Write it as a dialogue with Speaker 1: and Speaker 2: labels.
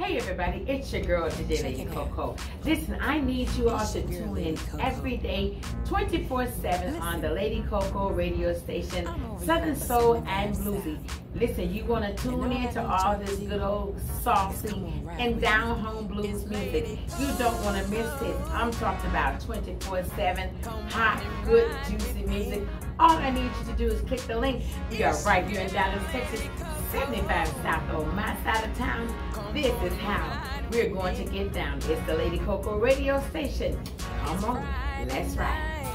Speaker 1: Hey everybody, it's your girl today, Lady Coco. Listen, I need you all to tune in every day, 24/7 on the Lady Coco radio station, Southern Soul and Bluesy. Listen, you want to tune in to all this good old saucy and down-home blues music. You don't want to miss it. I'm talking about 24/7 hot, good, juicy music. All I need you to do is click the link. We are right here in Dallas, Texas, 75 South on my side of town. This is how we're going to get down. It's the Lady Coco radio station. Come on, let's ride.